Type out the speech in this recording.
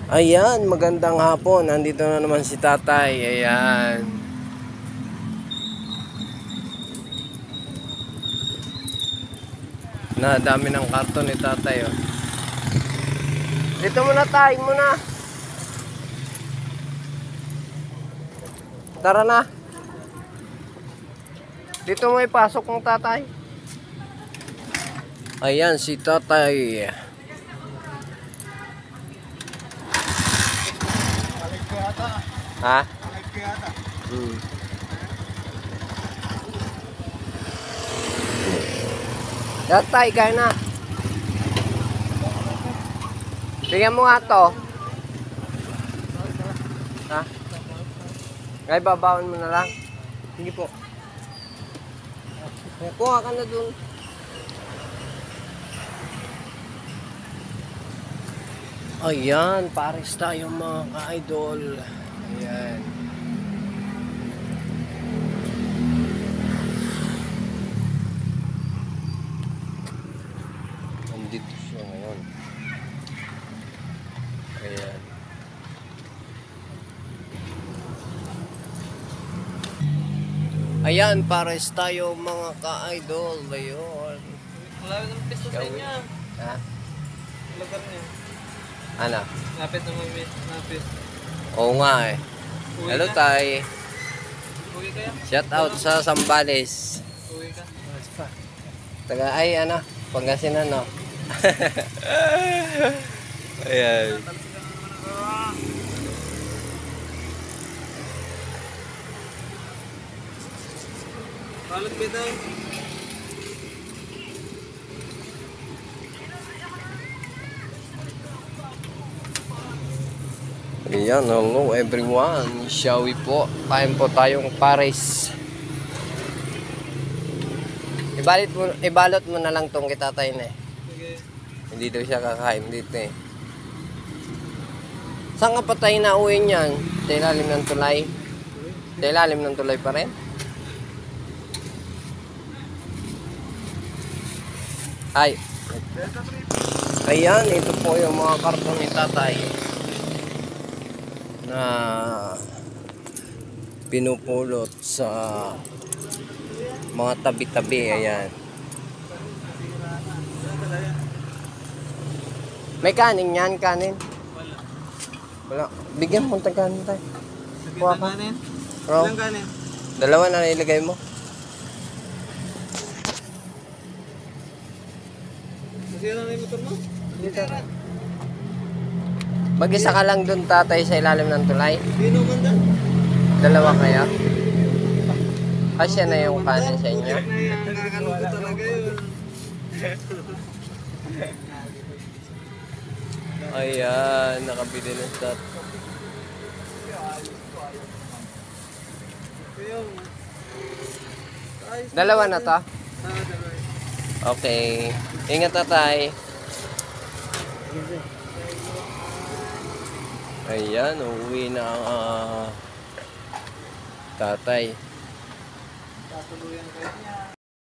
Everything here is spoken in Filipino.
Ayan, magandang hapon. Nandito na naman si tatay. Ayan. Na dami ng karton ni tatay. Oh. Dito muna tayo muna. Tara na. Dito mo ipasok ng tatay. Ayan si tatay. Ha? Tatay, kaya na. Bigyan mo nga to. Ha? Ay, babawan mo na lang. Sige po. Kuha ka na dun. Ayan, pares tayo mga ka-idol. Ayan. Nandito siya ngayon. Ayan. Ayan, pares tayo mga ka-idol. Ayun. Wala nang pisto sa inyo. Ha? Lugar niyo. Ano? Lapit na may napit. Oo nga eh. Hello tay. Uwi kaya? Shout out sa Sambales. Uwi ka? Taga ay ano, Pangasinan no. Ayan. Balot bitaw. Ayan, hello everyone. Shall we po? Kain po tayong pares. Ibalot mo na lang tong kitatay na eh. Sige. Hindi daw siya kakain dito eh. Saan ka patay na uwi niyan? Sa ilalim ng tulay? Sa ilalim ng tulay pa rin? Ay. Ayan, ito po yung mga karton ni tatay na pinupulot sa mga tabi-tabi. Ayan. May kanin yan, kanin? Wala. Bigyan mo ng kanin tayo. Kuha ka. Kanin? Bro, Ilang kanin? dalawa na nilagay mo. Masira na yung motor mo? Dito. Mag-isa ka lang dun tatay sa ilalim ng tulay. Dino man dyan? Dalawa kaya? Kasya na yung kanin sa inyo. Na yan, nakakalungkot talaga yun. Ayan, nakabili ng stat. Dalawa na to? Okay. Ingat tatay. Ayan, uuwi na ang tatay. Tatuluyan kayo niya.